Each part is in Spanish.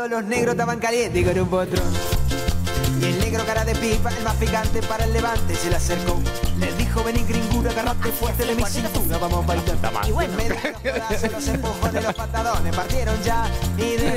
los negros estaban calientes con un potrón. Y el negro cara de pipa, el más picante para el levante, se le acercó. Le dijo, vení gringura, agarrate fuerte de mi cintura, vamos bailando. Y bueno. Los empujones, los patadones partieron ya. Y de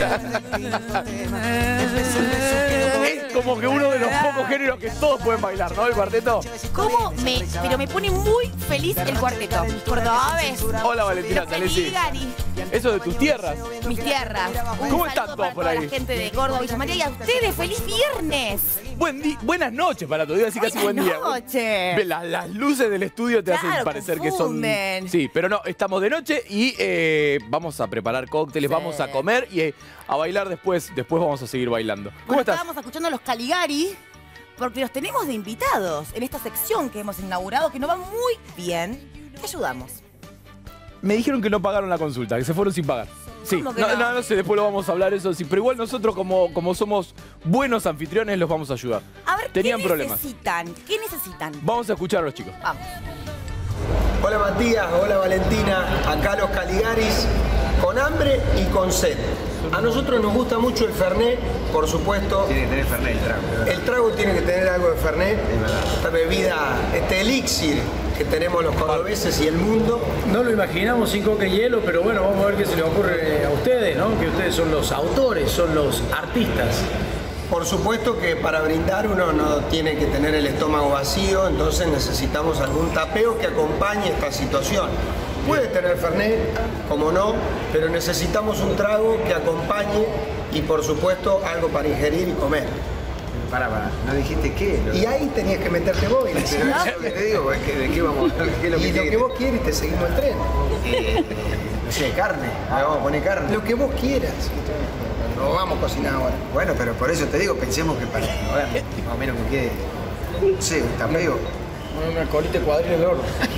empezó el beso. Es como que uno de los pocos géneros que todos pueden bailar, ¿no? El cuarteto. Pero me pone muy feliz el cuarteto. Cordobés. Hola, Valentina Salesi. Caligari. Eso de tus tierras. Mis tierras. ¿Cómo Un están saludo todos para por toda ahí? la gente de Córdoba, Villa María y a ustedes. ¡Feliz viernes! Buenas noches para todos. Iba a decir casi buen día. Buenas noches. Las luces del estudio te hacen Claro, parecer confunden. que son... Sí, pero no, estamos de noche y vamos a preparar cócteles, Sí. vamos a comer y a bailar después. Después vamos a seguir bailando. ¿Cómo Bueno, estás? estábamos escuchando a los Caligari porque los tenemos de invitados en esta sección que hemos inaugurado que nos va muy bien. Te ayudamos. Me dijeron que no pagaron la consulta, que se fueron sin pagar. Sí, ¿Cómo que no? no sé, después lo vamos a hablar eso sí. Pero igual nosotros como somos buenos anfitriones los vamos a ayudar. A ver, Tenían ¿qué problemas. necesitan? ¿Qué necesitan? Vamos a escuchar a los chicos. Vamos. Hola Matías, hola Valentina, acá los Caligaris, con hambre y con sed. A nosotros nos gusta mucho el Fernet, por supuesto. Tiene que tener Fernet el trago. El trago tiene que tener algo de Fernet, esta bebida, este elixir que tenemos los cordobeses y el mundo. No lo imaginamos sin coca y hielo, pero bueno, vamos a ver qué se les ocurre a ustedes, ¿no? Que ustedes son los autores, son los artistas. Por supuesto que para brindar uno no tiene que tener el estómago vacío, entonces necesitamos algún tapeo que acompañe esta situación. Puede tener Fernet, como no, pero necesitamos un trago que acompañe y por supuesto algo para ingerir y comer. Pará, ¿no dijiste qué? Y ahí tenías que meterte vos y decir, Pero eso es lo que te digo, es que, ¿de qué vamos a hablar? ¿Qué es lo que y lo tiene que vos quieres te seguimos el tren. No sé, carne. Le vamos a poner carne. Lo que vos quieras. No vamos a cocinar ahora. Bueno, pero por eso te digo, pensemos que para ver, más o menos que quede, no sé, un tapeo. Una colita de cuadril del oro.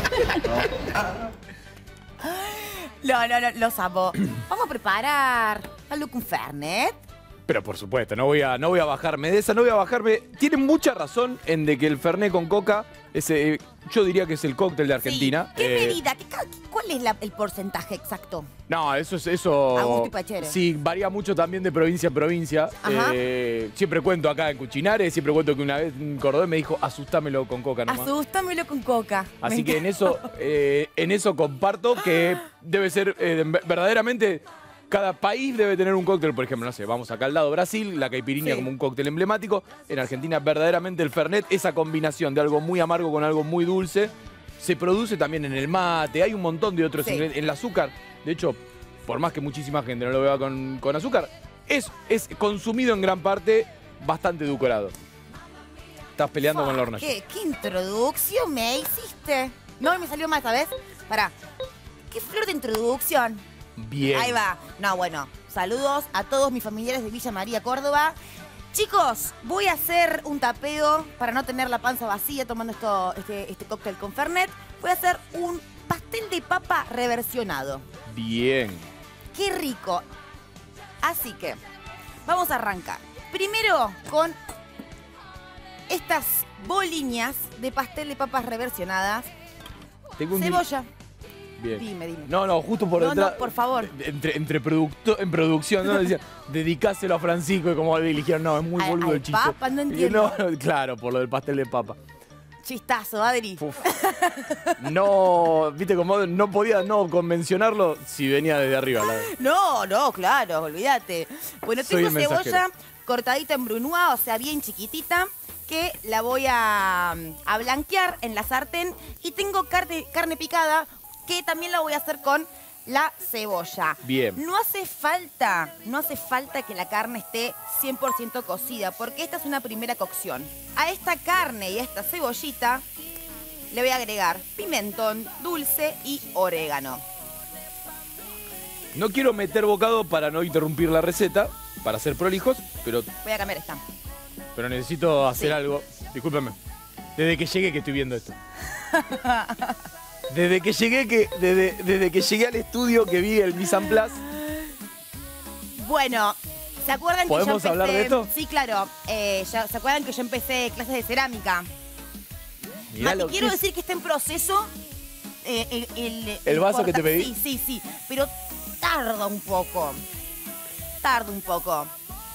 No, los amo. Vamos a preparar algo con Fernet. Pero por supuesto, no voy a bajarme de esa, no voy a bajarme. Tienen mucha razón en de que el Fernet con coca, yo diría que es el cóctel de Argentina. Sí. ¿Qué medida? ¿Cuál es el porcentaje exacto? No, eso. A gusto y pachere. Sí, varía mucho también de provincia en provincia. Ajá. Siempre cuento acá en Cuchinares, siempre cuento que una vez un cordobés me dijo, asustámelo con coca nomás. Asústamelo con coca. Así Me que en eso comparto que debe ser verdaderamente. Cada país debe tener un cóctel, por ejemplo, no sé, vamos acá al lado Brasil, la caipirinha Sí. como un cóctel emblemático. En Argentina, verdaderamente el Fernet, esa combinación de algo muy amargo con algo muy dulce, se produce también en el mate, hay un montón de otros Sí. ingredientes. En el azúcar, de hecho, por más que muchísima gente no lo vea con azúcar, es consumido en gran parte bastante edulcorado. Estás peleando con la hornalla. ¿Qué introducción me hiciste? No me salió mal, ¿sabes? Pará. ¿Qué flor de introducción? Bien. Ahí va. No, bueno, saludos a todos mis familiares de Villa María, Córdoba. Chicos, voy a hacer un tapeo para no tener la panza vacía tomando este cóctel con Fernet. Voy a hacer un pastel de papa reversionado. Bien. ¡Qué rico! Así que, vamos a arrancar. Primero con estas boliñas de pastel de papas reversionadas. Tengo un Cebolla. Bien. Dime. No, justo por No, detrás. no, por favor. En producción, ¿no? Decían, dedicáselo a Francisco y como le dijeron, no, es muy boludo al el chiste. papa, no Y entiendo. no, claro, por lo del pastel de papa. Chistazo, Adri. Uf. No, viste como no podía no convencionarlo si venía desde arriba. No, claro, olvídate. Bueno, Soy tengo el mensajero. cebolla cortadita en brunoise, o sea, bien chiquitita, que la voy a blanquear en la sartén. Y tengo carne picada, que también la voy a hacer con la cebolla. Bien. No hace falta que la carne esté 100% cocida, porque esta es una primera cocción. A esta carne y a esta cebollita le voy a agregar pimentón dulce y orégano. No quiero meter bocado para no interrumpir la receta, para ser prolijos, pero Voy a cambiar esta. necesito hacer Sí. algo. Discúlpame. Desde que llegué que estoy viendo esto. Desde que llegué al estudio que vi el mise en place. Bueno, ¿se acuerdan que yo ¿Podemos empecé? hablar de esto? Sí, claro. ¿Se acuerdan que yo empecé clases de cerámica? Mirá Mati, lo que quiero es. decir que está en proceso ¿El vaso que te pedí? Sí, pero tarda un poco.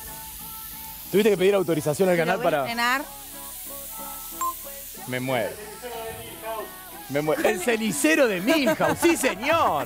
Tuviste que pedir autorización al Lo canal voy a para... estrenar. Me muero. Me muero. El cenicero de Milhouse, sí señor.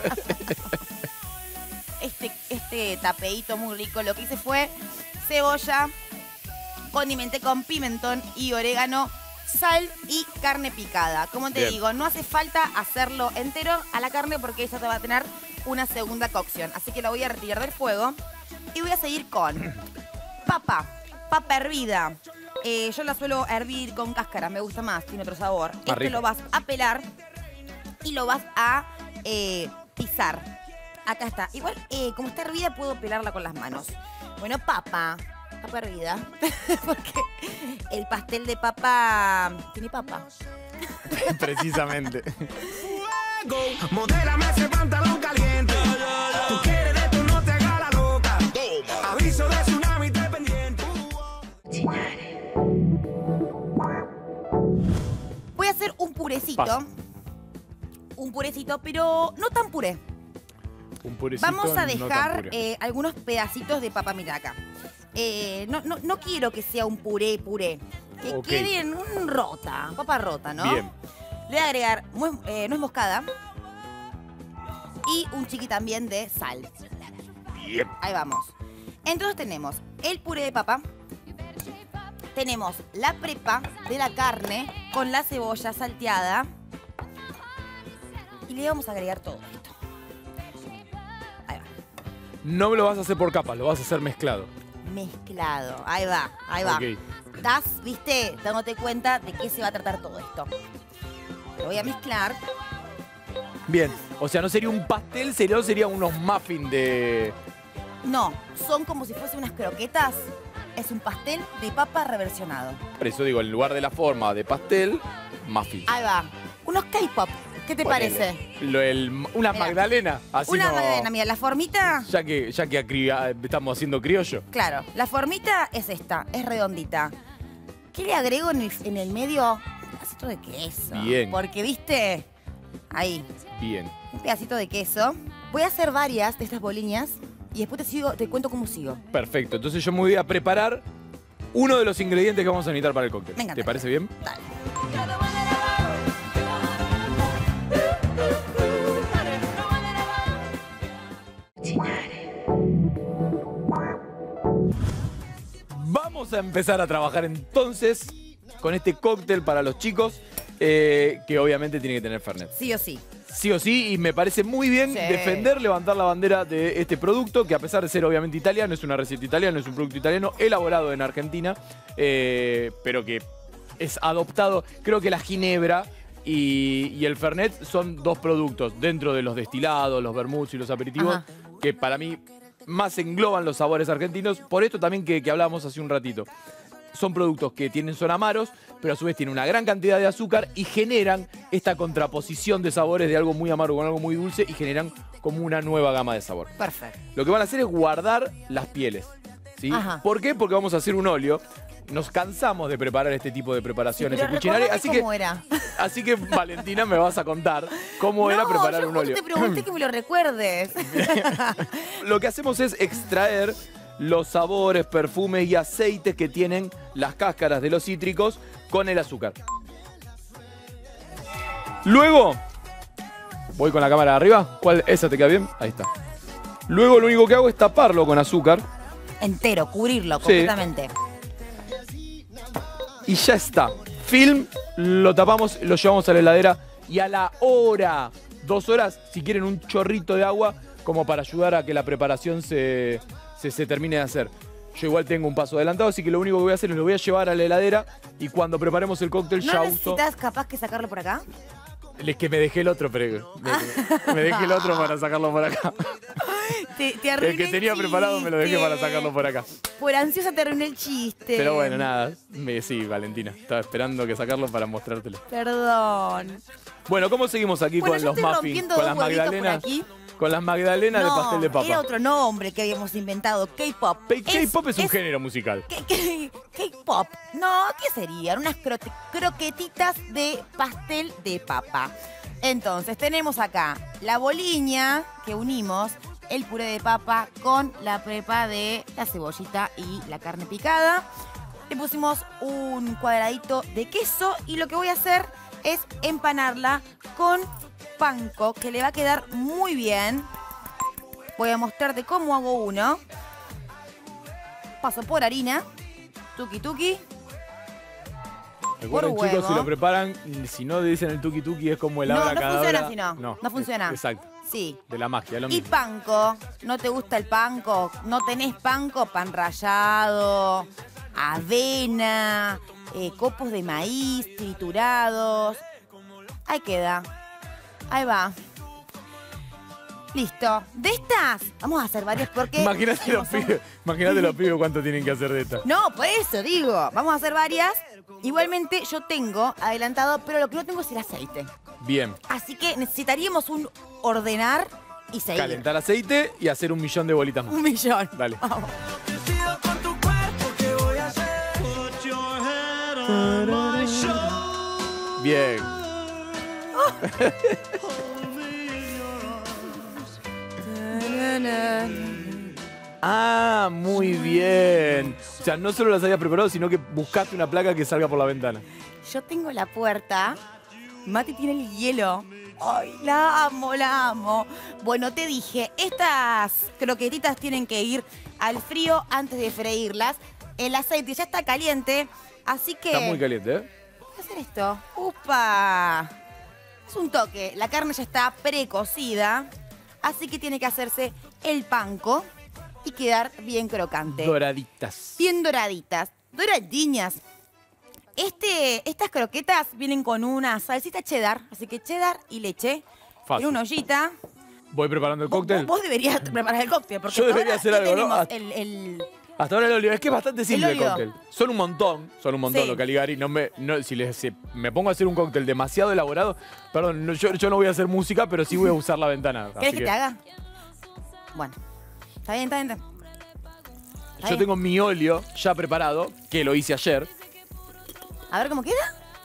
Este tapeíto muy rico, lo que hice fue cebolla, condimenté con pimentón y orégano, sal y carne picada. Como te Bien. digo, no hace falta hacerlo entero a la carne porque ella te va a tener una segunda cocción. Así que la voy a retirar del fuego y voy a seguir con papa hervida. Yo la suelo hervir con cáscara, me gusta más, tiene otro sabor. rico. Lo vas a pelar y lo vas a pisar. Acá está. Igual, como está hervida, puedo pelarla con las manos. Bueno, papa hervida. Porque el pastel de papa tiene papa. Precisamente. Modélame ese pantalón caliente. Tú quieres de tu no te haga la loca. Aviso de tsunami dependiente. Voy a hacer un purecito. Pasa. Un purecito, pero no tan puré. Un purecito Vamos a no tan dejar puré. algunos pedacitos de papa miraca. No quiero que sea un puré. Que Ok. quede en un rota, papa rota, ¿no? Bien. Le voy a agregar nuez moscada y un chiqui también de sal. Bien. Ahí vamos. Entonces tenemos el puré de papa, tenemos la prepa de la carne con la cebolla salteada y le vamos a agregar todo esto. Ahí va. No me lo vas a hacer por capas, lo vas a hacer mezclado. Mezclado. Ahí va. Ok. Estás, viste, dándote cuenta de qué se va a tratar todo esto. Lo voy a mezclar. Bien. O sea, no sería un pastel, sería unos muffins de... No, son como si fuesen unas croquetas. Es un pastel de papa reversionado. Por eso digo, en lugar de la forma de pastel, muffin. Ahí va. Unos K-pop. ¿Qué te parece? Una Mirá. Magdalena. Así Una no- magdalena, mira, la formita, Ya que estamos haciendo criollo. claro, la formita es esta, es redondita. ¿Qué le agrego en el medio? Un pedacito de queso. Bien. Porque, viste, ahí, Bien. un pedacito de queso. Voy a hacer varias de estas boliñas y después te cuento cómo sigo. Perfecto. Entonces yo me voy a preparar uno de los ingredientes que vamos a necesitar para el cóctel. Me encanta. ¿Te parece bien? Dale. Vamos a empezar a trabajar entonces con este cóctel para los chicos, que obviamente tiene que tener Fernet. Sí o sí. Sí o sí, y me parece muy bien Sí. defender, levantar la bandera de este producto, que a pesar de ser obviamente italiano, es una receta italiana, es un producto italiano elaborado en Argentina, pero que es adoptado. Creo que la ginebra y el Fernet son dos productos dentro de los destilados, los vermuts y los aperitivos, Ajá. que para mí más engloban los sabores argentinos. Por esto también que hablábamos hace un ratito. Son productos que son amaros, pero a su vez tienen una gran cantidad de azúcar y generan esta contraposición de sabores de algo muy amargo con algo muy dulce y generan como una nueva gama de sabor. Perfecto. Lo que van a hacer es guardar las pieles. ¿Sí? Ajá. ¿Por qué? Porque vamos a hacer un óleo. Nos cansamos de preparar este tipo de preparaciones Pero en cuchinaria, recordame cómo era. así que Valentina me vas a contar cómo era preparar yo un justo óleo. te pregunté que me lo recuerdes. Lo que hacemos es extraer los sabores, perfumes y aceites que tienen las cáscaras de los cítricos con el azúcar. Luego, voy con la cámara de arriba. ¿Cuál? ¿Esa te queda bien? Ahí está. Luego lo único que hago es taparlo con azúcar Entero, cubrirlo Sí. completamente. y ya está. Film, lo tapamos, lo llevamos a la heladera y a la hora, 2 horas, si quieren un chorrito de agua, como para ayudar a que la preparación se termine de hacer. Yo igual tengo un paso adelantado, así que lo único que voy a hacer es lo voy a llevar a la heladera y cuando preparemos el cóctel ¿No ya uso... necesitas capaz que sacarlo por acá? Es que me dejé el otro, pero me dejé el otro para sacarlo por acá. Te arruiné El que tenía preparado me lo dejé para sacarlo por acá. Por ansiosa te arruiné el chiste. Pero bueno, nada. Sí, Valentina. Estaba esperando que sacarlo para mostrártelo. Perdón. Bueno, ¿cómo seguimos aquí Bueno, con yo los estoy muffins? rompiendo Con dos las huevitos por magdalenas. aquí. Con las magdalenas de pastel de papa. Era otro nombre que habíamos inventado, K-pop. K-pop es un género musical. K-pop. No, ¿qué serían? Unas croquetitas de pastel de papa. Entonces, tenemos acá la boliña que unimos el puré de papa con la pepa de la cebollita y la carne picada. Le pusimos un cuadradito de queso y lo que voy a hacer es empanarla con panko, que le va a quedar muy bien. Voy a mostrarte cómo hago uno. Paso por harina, tuki tuki. Recuerden, por chicos, huevo. si lo preparan, si no dicen el tuki tuki es como el No, no abracadabra. funciona si no. No funciona. Exacto. Sí. De la magia, lo Y mismo. panko, ¿no te gusta el panko? ¿No tenés panko? Pan rallado, avena, copos de maíz triturados. Ahí queda. Ahí va. Listo. De estas, vamos a hacer varias porque... Imagínate los pibes cuánto tienen que hacer de esta. No, por eso digo, vamos a hacer varias. Igualmente yo tengo adelantado, pero lo que no tengo es el aceite. Bien. Así que necesitaríamos un ordenar y seguir. Calentar aceite y hacer 1.000.000 de bolitas más. 1.000.000. Dale. Vamos. Bien. Ah, muy bien. O sea, no solo las habías preparado, sino que buscaste una placa que salga por la ventana. Yo tengo la puerta. Mati tiene el hielo. Ay, la amo, la amo. Bueno, te dije, estas croquetitas tienen que ir al frío antes de freírlas. El aceite ya está caliente, así que... Está muy caliente, ¿eh? Voy a hacer esto. ¡Upa! Es un toque. La carne ya está precocida, así que tiene que hacerse el panko y quedar bien crocante. Doraditas. Bien doraditas. Doradiñas. Estas croquetas vienen con una salsita cheddar, así que cheddar y leche. Fácil. En una ollita. Voy preparando el cóctel. Vos deberías preparar el cóctel. Porque Yo debería ahora hacer ya algo, ¿no? tenemos Hasta ahora el óleo. Es que es bastante simple el óleo. cóctel. Son un montón Sí. lo Caligari. Si me pongo a hacer un cóctel demasiado elaborado, perdón, yo no voy a hacer música, pero sí voy a usar la ventana. ¿Querés así que te haga? Bueno. Está bien, está bien. Está Yo bien. tengo mi óleo ya preparado, que lo hice ayer. A ver cómo queda.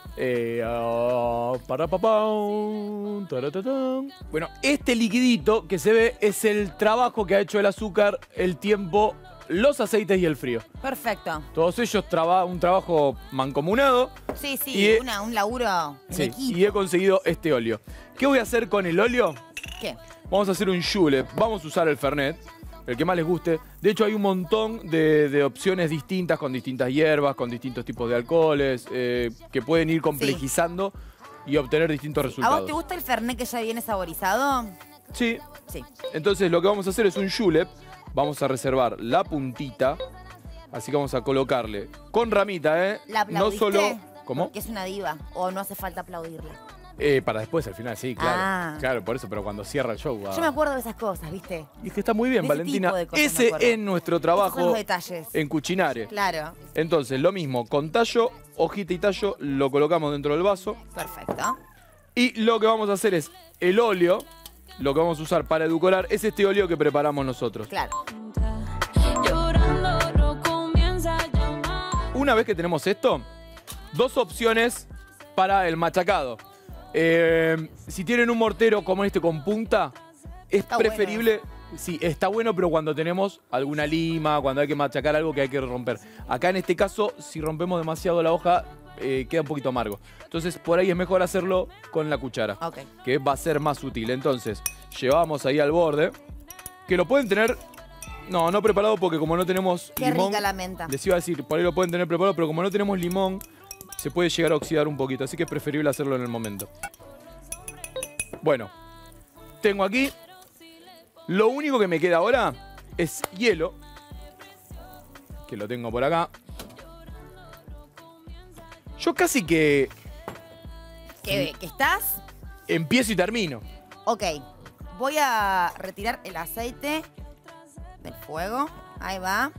Bueno, este liquidito que se ve es el trabajo que ha hecho el azúcar, el tiempo, los aceites y el frío. Perfecto. Todos ellos un trabajo mancomunado. Sí, sí, Y un laburo en Sí, equipo. y he conseguido este óleo. ¿Qué voy a hacer con el óleo? ¿Qué? Vamos a hacer un julep. Vamos a usar el Fernet, el que más les guste. De hecho, hay un montón de opciones distintas, con distintas hierbas, con distintos tipos de alcoholes, que pueden ir complejizando y obtener distintos ¿A resultados. vos te gusta el Fernet que ya viene saborizado? Sí. Sí. Entonces, lo que vamos a hacer es un julep. Vamos a reservar la puntita. Así que vamos a colocarle con ramita, ¿eh? ¿La No aplaudiste? solo... ¿Cómo? Porque es una diva. O no hace falta aplaudirla. Para después, al final, sí, claro. Ah. Claro, por eso, pero cuando cierra el show. Yo me acuerdo de esas cosas, ¿viste? Y es que está muy bien, De ese Valentina. tipo de cosas me Ese acuerdo. es nuestro Esos son trabajo los detalles. en Cucinare. Claro. Entonces, lo mismo, con tallo, hojita y tallo, lo colocamos dentro del vaso. Perfecto. Y lo que vamos a hacer es el óleo, lo que vamos a usar para edulcorar, es este óleo que preparamos nosotros. Claro. Una vez que tenemos esto, dos opciones para el machacado. Si tienen un mortero como este con punta, es Está preferible... Sí, está bueno, pero cuando tenemos alguna lima, cuando hay que machacar algo que hay que romper. Acá en este caso, si rompemos demasiado la hoja, queda un poquito amargo. Entonces, por ahí es mejor hacerlo con la cuchara, Ok. que va a ser más útil. Entonces, llevamos ahí al borde, que lo pueden tener... No preparado porque como no tenemos Qué limón... rica la menta. Les iba a decir, por ahí lo pueden tener preparado, pero como no tenemos limón, se puede llegar a oxidar un poquito. Así que es preferible hacerlo en el momento. Bueno, tengo aquí... Lo único que me queda ahora es hielo, que lo tengo por acá. Yo casi que ¿Que estás? empiezo y termino. Ok. Voy a retirar el aceite del fuego. Ahí va.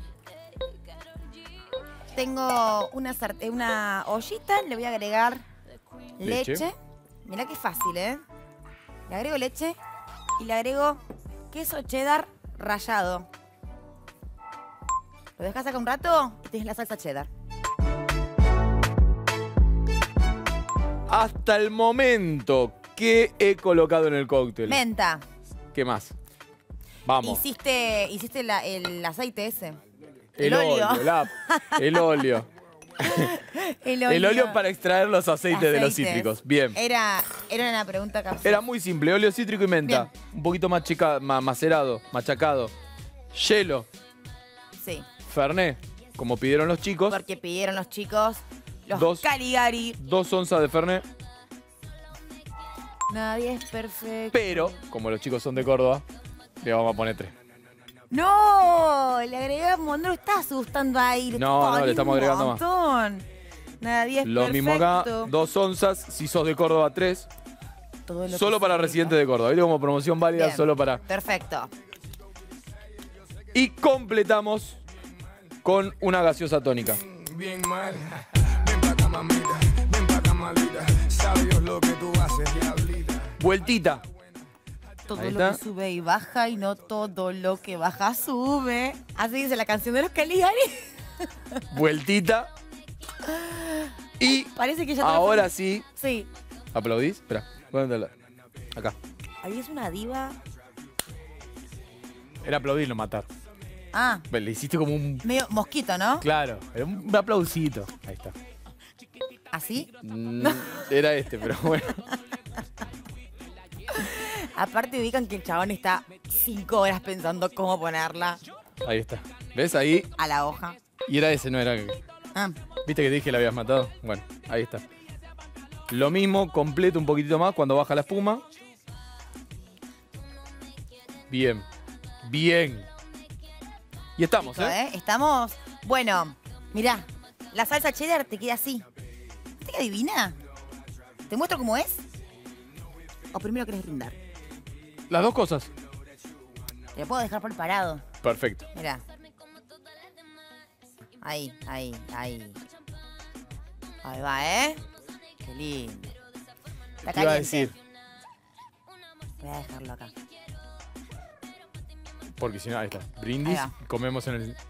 Tengo una ollita. Le voy a agregar leche. Mirá qué fácil, ¿eh? Le agrego leche y le agrego queso cheddar rallado. Lo dejas acá un rato y tienes la salsa cheddar. Hasta el momento, ¿qué he colocado en el cóctel? Menta. ¿Qué más? Vamos. Hiciste el aceite ese. El óleo. El óleo. El óleo para extraer los aceites de los cítricos. Bien. Era una pregunta capciosa. Era muy simple. Óleo cítrico y menta. Bien. Un poquito más macerado, machacado. Hielo. Sí. Fernet, como pidieron los chicos. Porque pidieron los chicos los Caligari. 2 onzas de Fernet. Nadie es perfecto. Pero, como los chicos son de Córdoba, le vamos a poner 3. No, le agregamos, no lo estás asustando ahí. No, le estamos agregando más. Montón. Nadie es Lo perfecto. mismo acá, 2 onzas. Si sos de Córdoba, 3. Todo lo Solo que para significa. residentes de Córdoba. ¿Viste? Como promoción válida Bien. solo para... Perfecto. Y completamos con una gaseosa tónica. Bien mal, ven pa' acá mamita, ven pa' acá malita, sabe Dios lo que tú haces, diablita. Vueltita. Todo Ahí lo está. que sube y baja y no todo lo que baja sube. Así dice la canción de los Caligari. Vueltita. Y Parece que ya te lo ahora sabes. sí. Sí. ¿Aplaudís? Espera. ¿Dónde está la- Acá. Ahí es una diva. Era aplaudir, no matar. Ah, Le hiciste como un... medio mosquito, ¿no? Claro, era un aplausito. Ahí está. Así. Era este, pero bueno. Aparte ubican que el chabón está 5 horas pensando cómo ponerla Ahí está. ¿Ves ahí? a la hoja. Y era ese, no era... Ah, ¿Viste que te dije que la habías matado? Bueno, ahí está. Lo mismo, completo un poquitito más cuando baja la espuma. Bien. Bien. Y estamos, listo, ¿eh? Estamos. Bueno, mirá, la salsa cheddar te queda así. ¿Viste que adivina? ¿Te muestro cómo es? ¿O primero querés brindar? Las dos cosas. Te lo puedo dejar preparado. Perfecto. Mirá. Ahí, ahí, ahí. Ahí va, ¿eh? Qué lindo. Está Te iba a caliente. decir, Voy a dejarlo acá. porque si no, ahí está. Brindis, Ahí y comemos en el...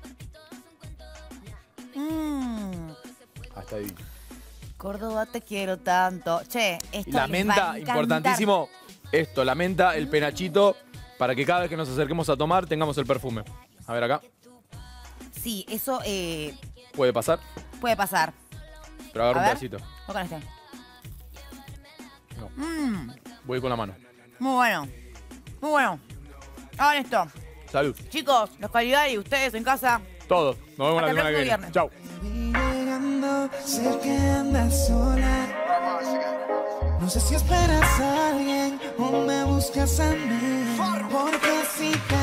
Hasta ahí. Córdoba, te quiero tanto. Che, esto La les va a menta, encantar. importantísimo. Esto, la menta, el penachito, para que cada vez que nos acerquemos a tomar tengamos el perfume. A ver acá. Sí, eso Puede pasar, puede pasar. pero agarro A un ver. pedacito. Voy con este. No. Voy con la mano. Muy bueno. Muy bueno. Hagan esto. Salud. Chicos, los Caligari, ustedes en casa. Todos. Nos vemos Hasta la el semana que viene. próximo Chau. Llegando, sé que andas sola. No sé si esperas a alguien o me buscas a mí. Porque si te